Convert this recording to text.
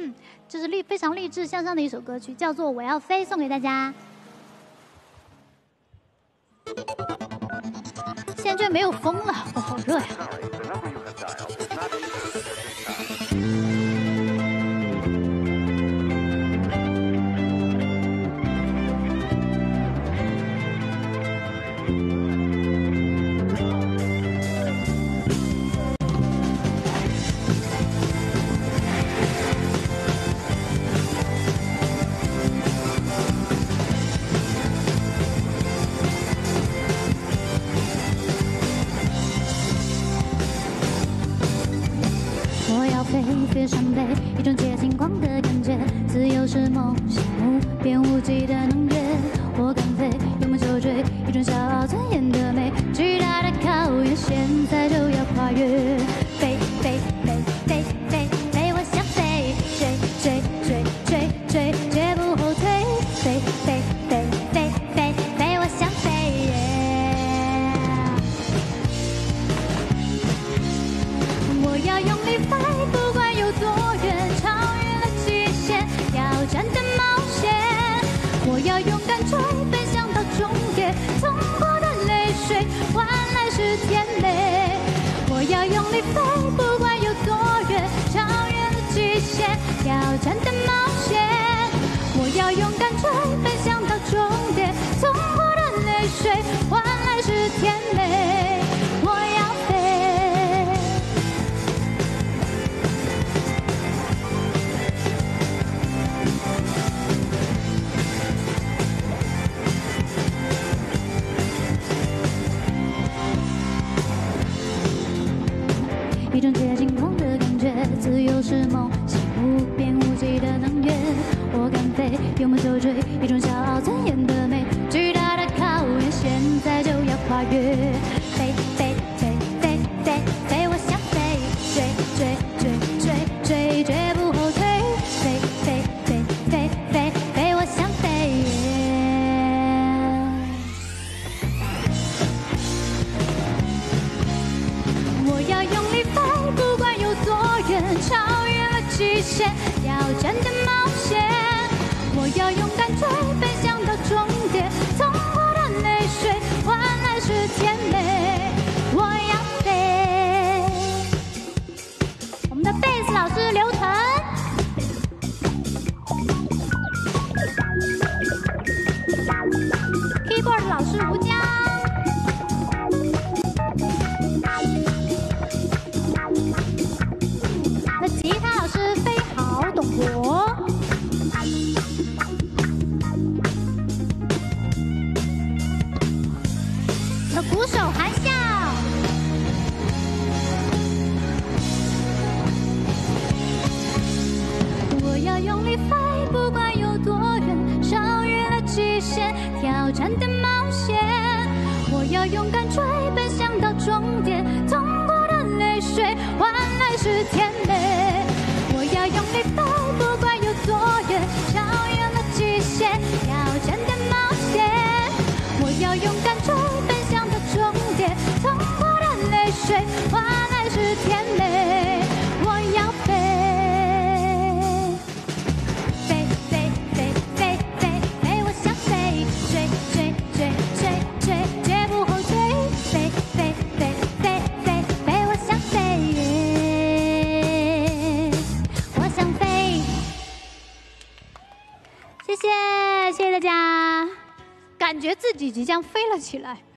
这是非常励志向上的一首歌曲，叫做《我要飞》，送给大家。现在居然没有风了，哇，好热呀！ 飞上北，一种接近光的感觉，自由是梦想，无边无际的能源。我敢飞，勇猛就追，一种骄傲尊严的美，巨大的考验，现在就要跨越。飞飞飞飞飞飞，我想飞，追追追追追，绝不后退。飞飞飞飞飞飞，我想飞。我要用力飞。多远，超越了极限，挑战的冒险。我要勇敢追，奔向到终点，痛过的泪水换来是甜美。我要用力飞，不管有多远，超越了极限，挑战的冒险。我要勇敢追，奔向到终点，痛过的泪水换来是甜美。我要飞。一种接近光的感觉，自由是梦想，无边无际的能源。我敢飞，勇猛就追，一种骄傲尊严的美，巨大的考验，现在就要跨越。飞飞飞飞飞飞，我想飞，追追追追追，绝不后退。飞飞飞飞飞飞，我想飞。我要用力飞。超越了极限，挑战的冒险。我要勇敢追，奔向到终点，痛过的泪水换来是甜美。我要飞。我们的贝斯老师刘晨。keyboard 老师吴江。吉他老师飞豪董博，和鼓手韩笑。我要用力飞，不管有多远，超越了极限，挑战的冒险。我要勇敢追，奔向到终点，痛过的泪水换来是甜美。我要用力飞，不管有多远，超越了极限，挑战的冒险。我要勇敢追，奔向到终点，痛过的泪水换来是甜美。我要飞，飞飞飞飞飞飞，我想飞，追追追追追，绝不后退。飞飞飞飞飞飞，我想飞。谢谢大家，感觉自己即将飞了起来。